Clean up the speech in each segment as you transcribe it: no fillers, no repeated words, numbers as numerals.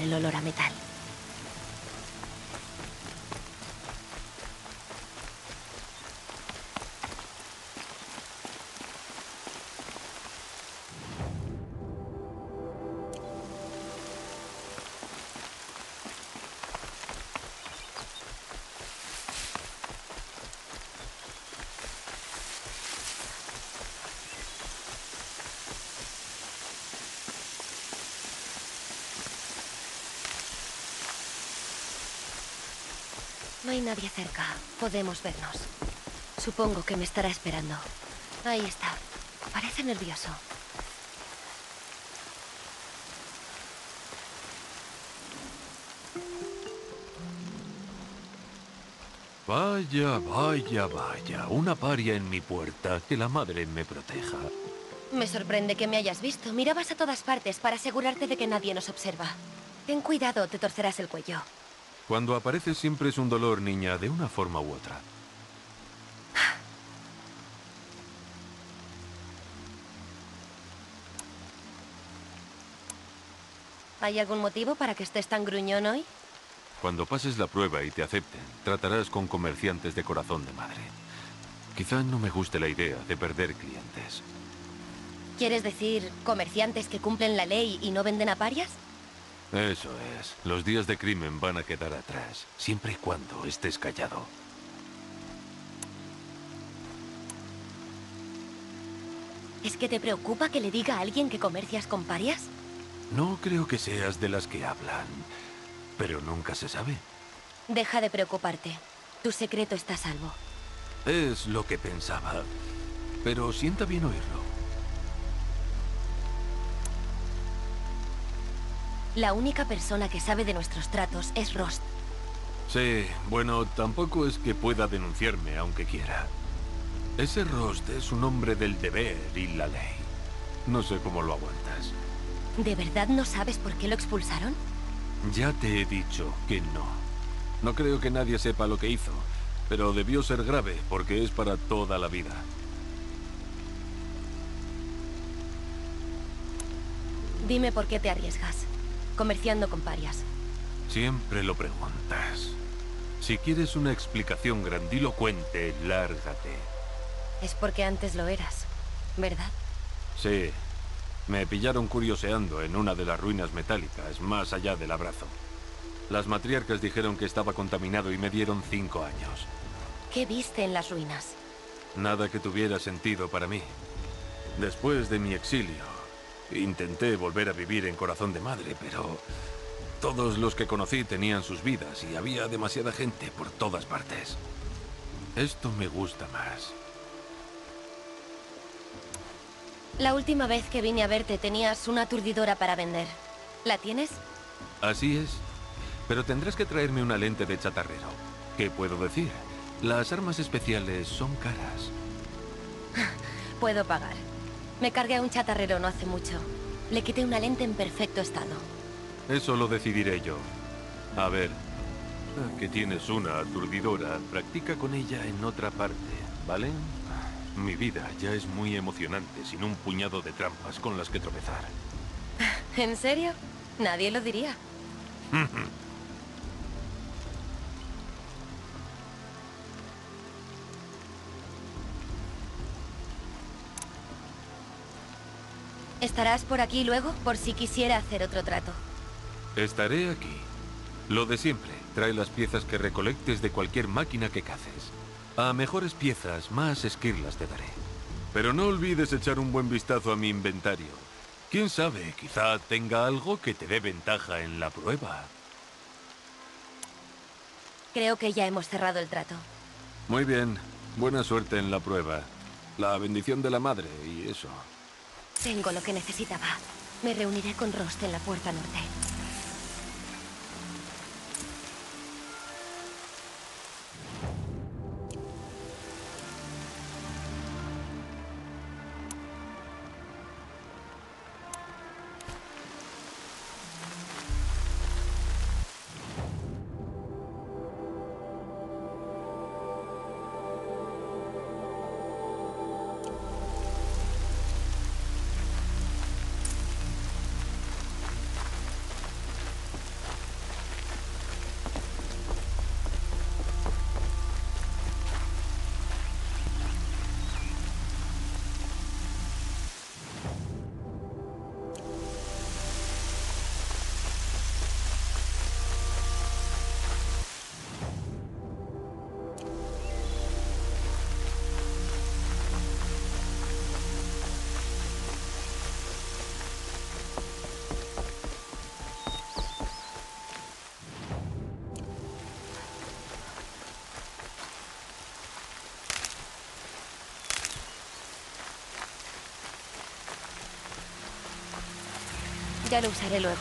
el olor a metal. No hay nadie cerca. Podemos vernos. Supongo que me estará esperando. Ahí está. Parece nervioso. Vaya, vaya, vaya. Una paria en mi puerta. Que la madre me proteja. Me sorprende que me hayas visto. Mirabas a todas partes para asegurarte de que nadie nos observa. Ten cuidado, te torcerás el cuello. Cuando apareces siempre es un dolor, niña, de una forma u otra. ¿Hay algún motivo para que estés tan gruñón hoy? Cuando pases la prueba y te acepten, tratarás con comerciantes de corazón de madre. Quizá no me guste la idea de perder clientes. ¿Quieres decir comerciantes que cumplen la ley y no venden a parias? Eso es. Los días de crimen van a quedar atrás, siempre y cuando estés callado. ¿Es que te preocupa que le diga a alguien que comercias con parias? No creo que seas de las que hablan, pero nunca se sabe. Deja de preocuparte. Tu secreto está a salvo. Es lo que pensaba, pero sienta bien oírlo. La única persona que sabe de nuestros tratos es Rost. Sí, bueno, tampoco es que pueda denunciarme, aunque quiera. Ese Rost es un hombre del deber y la ley. No sé cómo lo aguantas. ¿De verdad no sabes por qué lo expulsaron? Ya te he dicho que no. No creo que nadie sepa lo que hizo, pero debió ser grave porque es para toda la vida. Dime por qué te arriesgas, comerciando con parias. Siempre lo preguntas. Si quieres una explicación grandilocuente, lárgate. Es porque antes lo eras, ¿verdad? Sí. Me pillaron curioseando en una de las ruinas metálicas, más allá del abrazo. Las matriarcas dijeron que estaba contaminado y me dieron 5 años. ¿Qué viste en las ruinas? Nada que tuviera sentido para mí. Después de mi exilio, intenté volver a vivir en Corazón de Madre, pero todos los que conocí tenían sus vidas y había demasiada gente por todas partes. Esto me gusta más. La última vez que vine a verte tenías una aturdidora para vender. ¿La tienes? Así es. Pero tendrás que traerme una lente de chatarrero. ¿Qué puedo decir? Las armas especiales son caras. Puedo pagar. Me cargué a un chatarrero no hace mucho. Le quité una lente en perfecto estado. Eso lo decidiré yo. A ver, que tienes una aturdidora, practica con ella en otra parte, ¿vale? Mi vida ya es muy emocionante sin un puñado de trampas con las que tropezar. ¿En serio? Nadie lo diría. ¿Estarás por aquí luego, por si quisiera hacer otro trato? Estaré aquí. Lo de siempre. Trae las piezas que recolectes de cualquier máquina que caces. A mejores piezas, más esquirlas te daré. Pero no olvides echar un buen vistazo a mi inventario. Quién sabe, quizá tenga algo que te dé ventaja en la prueba. Creo que ya hemos cerrado el trato. Muy bien. Buena suerte en la prueba. La bendición de la madre y eso. Tengo lo que necesitaba. Me reuniré con Rost en la puerta norte. Ya lo usaré luego.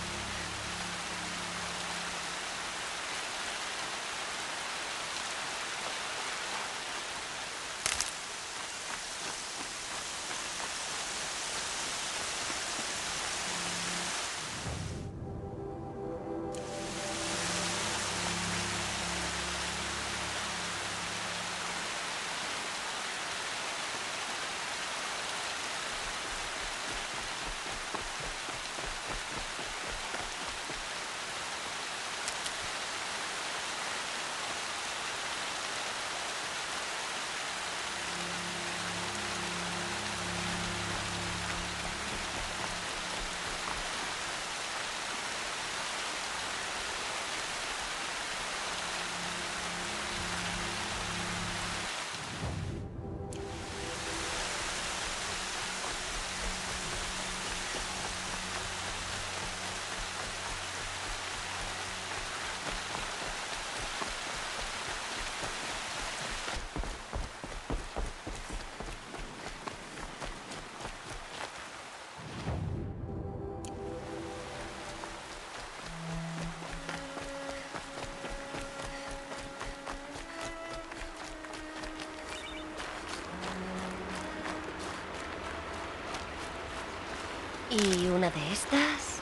Y una de estas.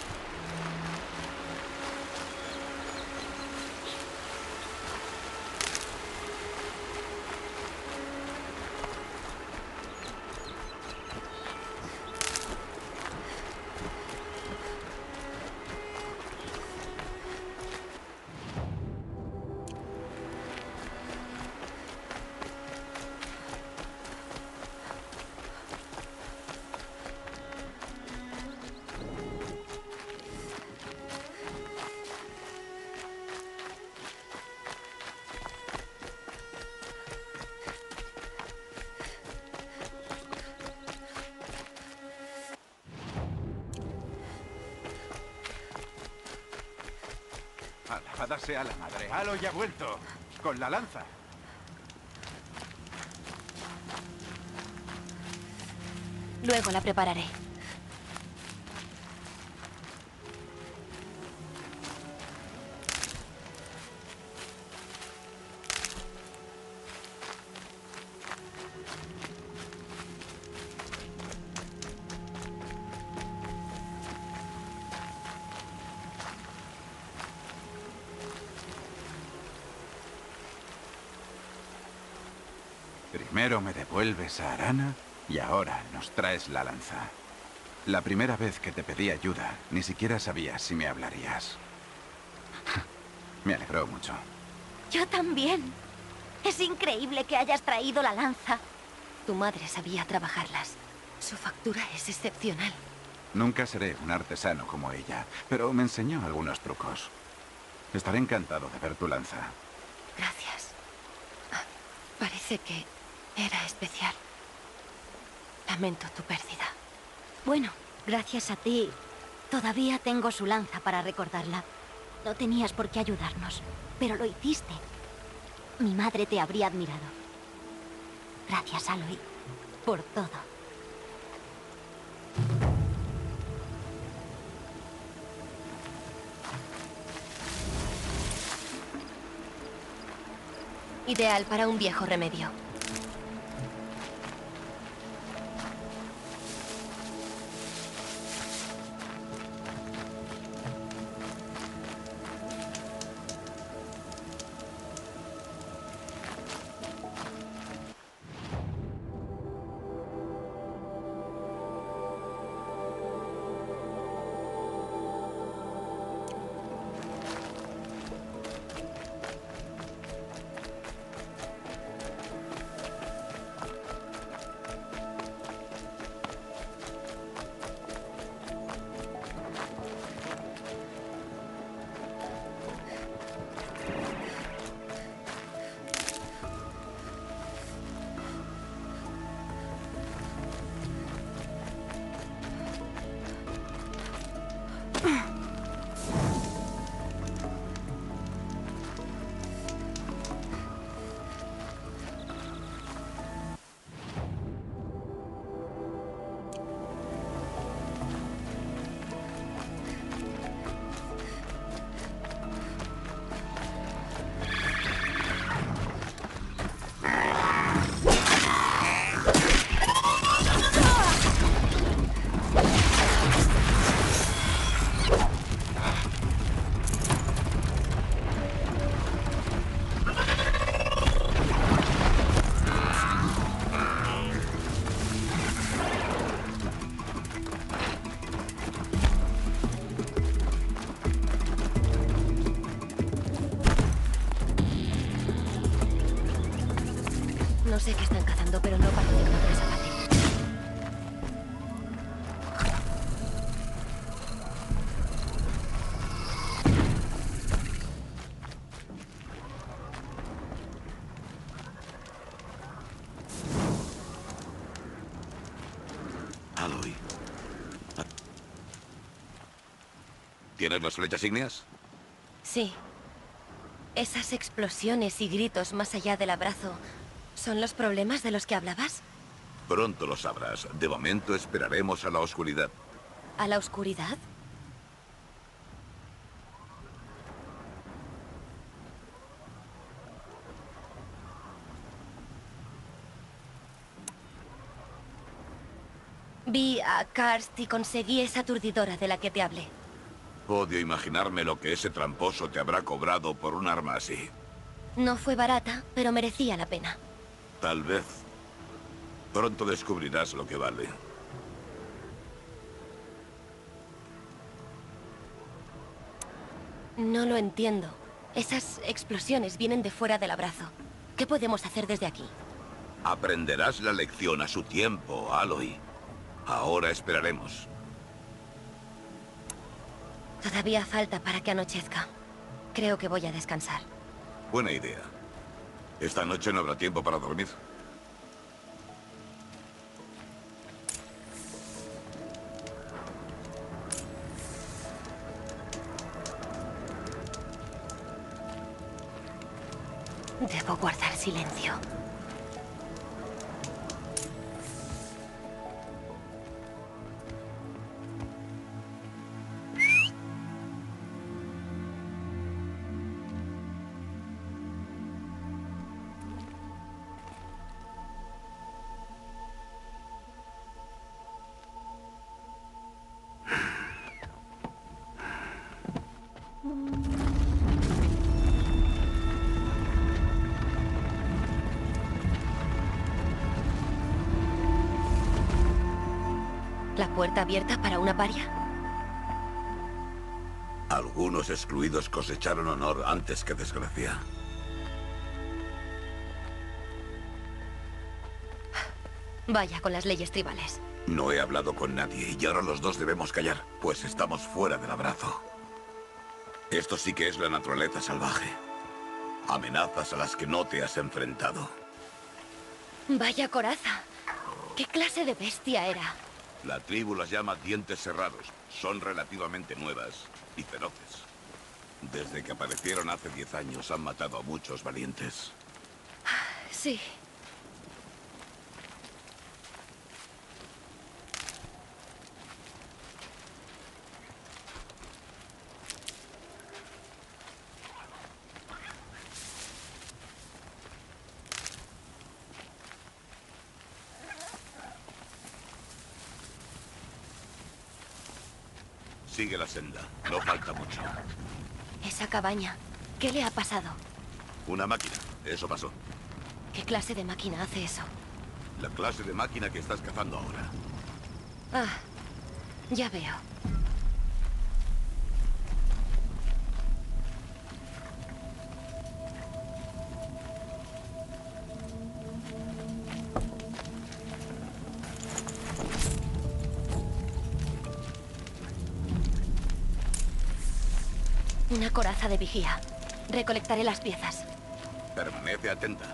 Alabada sea la madre. Halo ya ha vuelto. Con la lanza. Luego la prepararé. Primero me devuelves a Arana y ahora nos traes la lanza. La primera vez que te pedí ayuda, ni siquiera sabías si me hablarías. Me alegró mucho. Yo también. Es increíble que hayas traído la lanza. Tu madre sabía trabajarlas. Su factura es excepcional. Nunca seré un artesano como ella, pero me enseñó algunos trucos. Estaré encantado de ver tu lanza. Gracias. Parece que era especial. Lamento tu pérdida. Bueno, gracias a ti, todavía tengo su lanza para recordarla. No tenías por qué ayudarnos, pero lo hiciste. Mi madre te habría admirado. Gracias, Aloy, por todo. Ideal para un viejo remedio. No sé qué están cazando, pero no parece que me sea fácil. Aloy. ¿Tienes las flechas ígneas? Sí. Esas explosiones y gritos más allá del abrazo, ¿son los problemas de los que hablabas? Pronto lo sabrás. De momento esperaremos a la oscuridad. ¿A la oscuridad? Vi a Karst y conseguí esa aturdidora de la que te hablé. Odio imaginarme lo que ese tramposo te habrá cobrado por un arma así. No fue barata, pero merecía la pena. Tal vez. Pronto descubrirás lo que vale. No lo entiendo. Esas explosiones vienen de fuera del abrazo. ¿Qué podemos hacer desde aquí? Aprenderás la lección a su tiempo, Aloy. Ahora esperaremos. Todavía falta para que anochezca. Creo que voy a descansar. Buena idea. Esta noche no habrá tiempo para dormir. Debo guardar silencio. ¿La puerta abierta para una paria? Algunos excluidos cosecharon honor antes que desgracia. Vaya con las leyes tribales. No he hablado con nadie y ahora los dos debemos callar, pues estamos fuera del abrazo. Esto sí que es la naturaleza salvaje. Amenazas a las que no te has enfrentado. Vaya coraza. ¿Qué clase de bestia era? La tribu las llama dientes cerrados. Son relativamente nuevas y feroces. Desde que aparecieron hace 10 años han matado a muchos valientes. Sí. Sigue la senda. No falta mucho. Esa cabaña. ¿Qué le ha pasado? Una máquina. Eso pasó. ¿Qué clase de máquina hace eso? La clase de máquina que estás cazando ahora. Ah, ya veo. Una coraza de vigía. Recolectaré las piezas. Permanece atenta.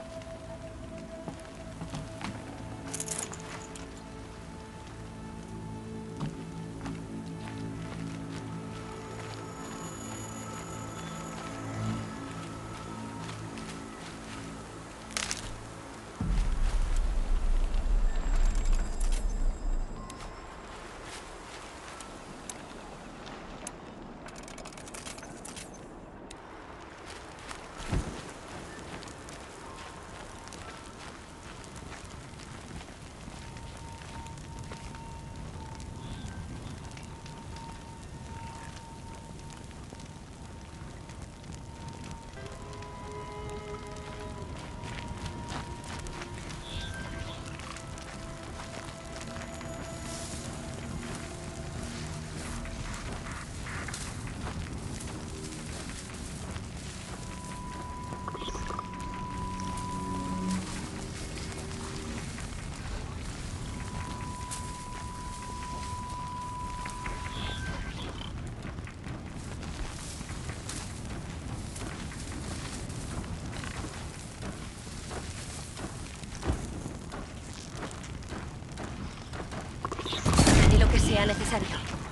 necesario.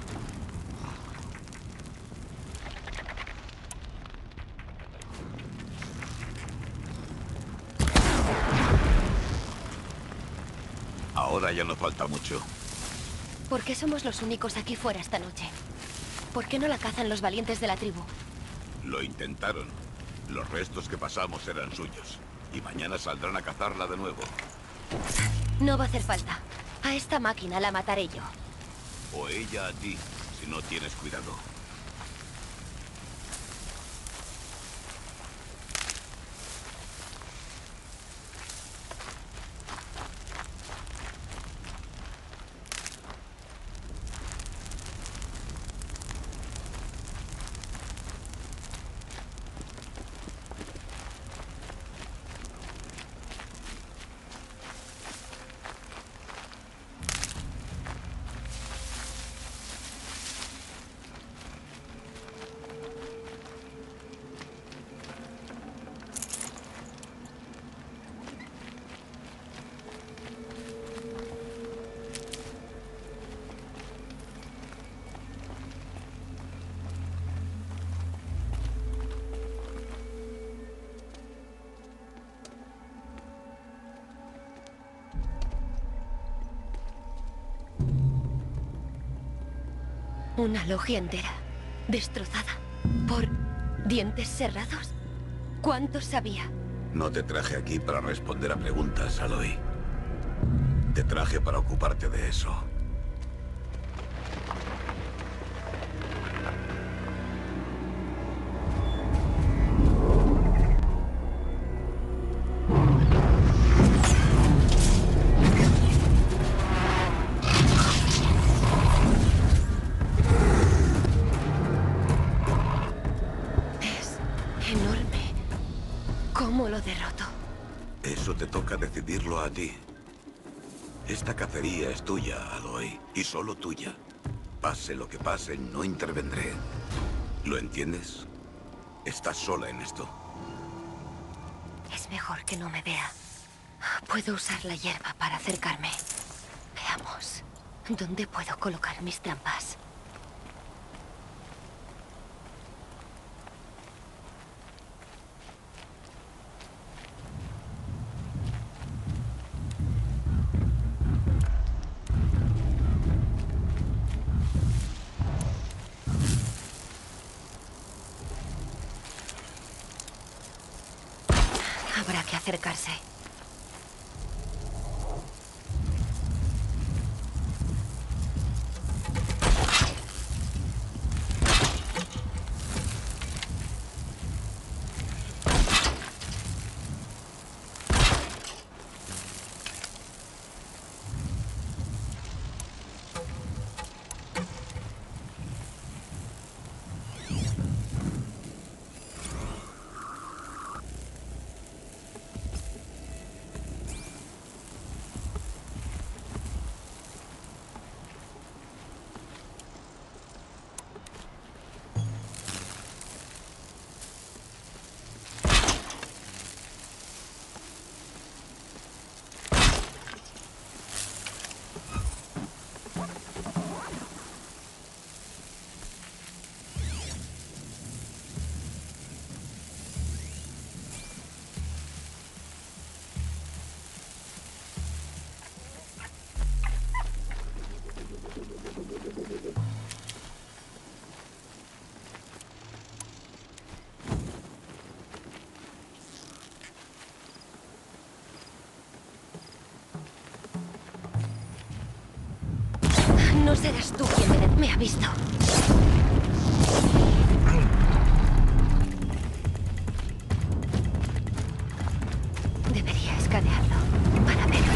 Ahora ya no falta mucho. ¿Por qué somos los únicos aquí fuera esta noche? ¿Por qué no la cazan los valientes de la tribu? Lo intentaron. Los restos que pasamos eran suyos. Y mañana saldrán a cazarla de nuevo. No va a hacer falta. A esta máquina la mataré yo. O ella a ti, si no tienes cuidado. Una logia entera, destrozada, por dientes cerrados. ¿Cuántos había? No te traje aquí para responder a preguntas, Aloy. Te traje para ocuparte de eso. Enorme. ¿Cómo lo derroto? Eso te toca decidirlo a ti. Esta cacería es tuya, Aloy, y solo tuya. Pase lo que pase, no intervendré. ¿Lo entiendes? Estás sola en esto. Es mejor que no me vea. Puedo usar la hierba para acercarme. Veamos. ¿Dónde puedo colocar mis trampas? Habrá que acercarse. No serás tú quien me ha visto. Debería escanearlo para ver.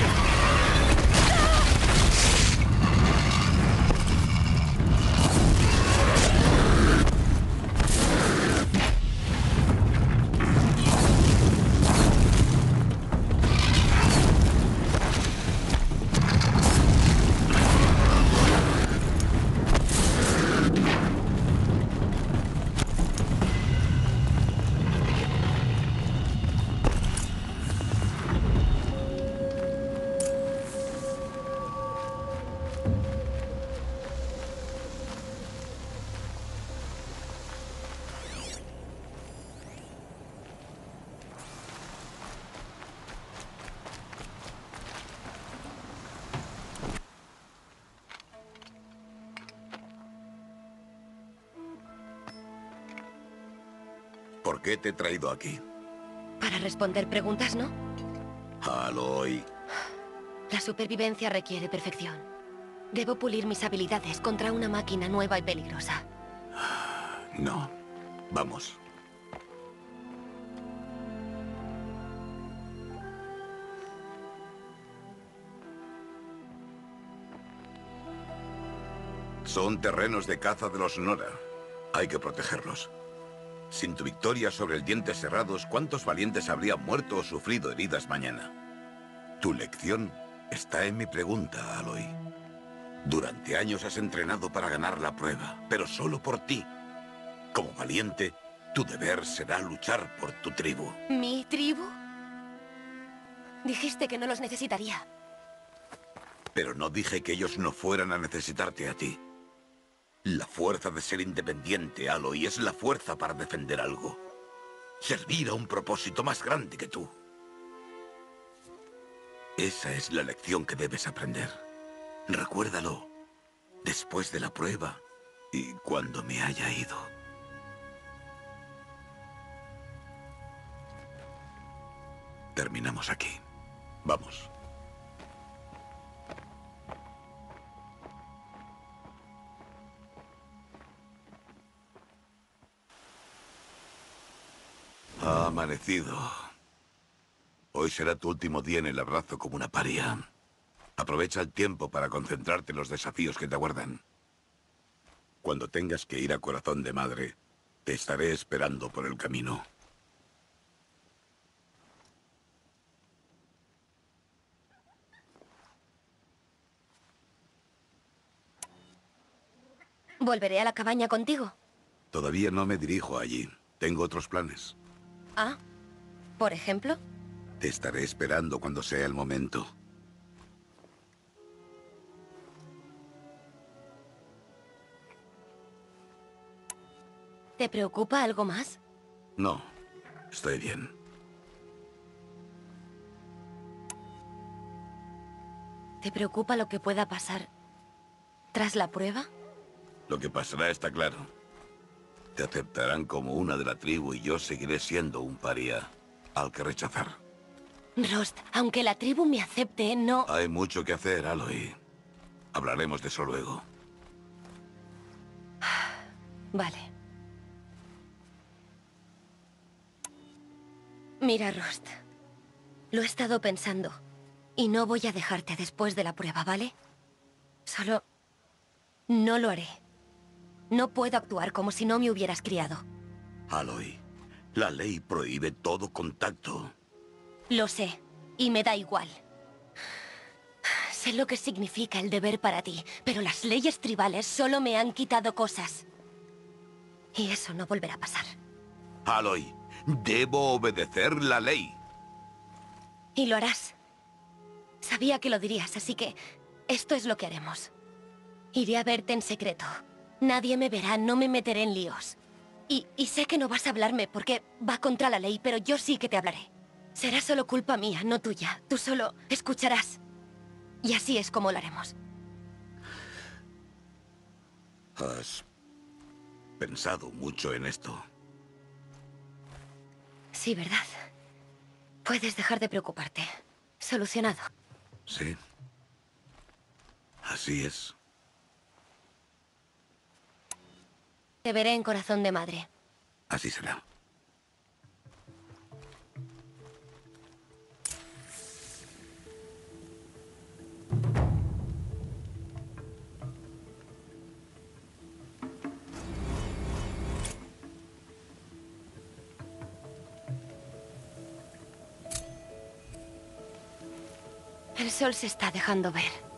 por qué te he traído aquí. Para responder preguntas, ¿no? Aloy. La supervivencia requiere perfección. Debo pulir mis habilidades contra una máquina nueva y peligrosa. No. Vamos. Son terrenos de caza de los Nora. Hay que protegerlos. Sin tu victoria sobre el Dientes Cerrados, ¿cuántos valientes habrían muerto o sufrido heridas mañana? Tu lección está en mi pregunta, Aloy. Durante años has entrenado para ganar la prueba, pero solo por ti. Como valiente, tu deber será luchar por tu tribu. ¿Mi tribu? Dijiste que no los necesitaría. Pero no dije que ellos no fueran a necesitarte a ti. La fuerza de ser independiente, Aloy, es la fuerza para defender algo. Servir a un propósito más grande que tú. Esa es la lección que debes aprender. Recuérdalo. Después de la prueba y cuando me haya ido. Terminamos aquí. Vamos. Ha amanecido. Hoy será tu último día en el abrazo como una paria. Aprovecha el tiempo para concentrarte en los desafíos que te aguardan. Cuando tengas que ir a Corazón de Madre, te estaré esperando por el camino. ¿Volveré a la cabaña contigo? Todavía no me dirijo allí. Tengo otros planes. Ah, ¿por ejemplo? Te estaré esperando cuando sea el momento. ¿Te preocupa algo más? No, estoy bien. ¿Te preocupa lo que pueda pasar tras la prueba? Lo que pasará está claro. Te aceptarán como una de la tribu y yo seguiré siendo un paria al que rechazar. Rost, aunque la tribu me acepte, no... Hay mucho que hacer, Aloy. Hablaremos de eso luego. Vale. Mira, Rost. Lo he estado pensando. Y no voy a dejarte después de la prueba, ¿vale? Solo... no lo haré. No puedo actuar como si no me hubieras criado. Aloy, la ley prohíbe todo contacto. Lo sé. Y me da igual. Sé lo que significa el deber para ti, pero las leyes tribales solo me han quitado cosas. Y eso no volverá a pasar. Aloy, debo obedecer la ley. Y lo harás. Sabía que lo dirías, así que esto es lo que haremos. Iré a verte en secreto. Nadie me verá, no me meteré en líos. Y sé que no vas a hablarme porque va contra la ley, pero yo sí que te hablaré. Será solo culpa mía, no tuya. Tú solo escucharás. Y así es como lo haremos. ¿Has pensado mucho en esto? Sí, ¿verdad? Puedes dejar de preocuparte. Solucionado. Sí. Así es. Te veré en Corazón de Madre. Así será. El sol se está dejando ver.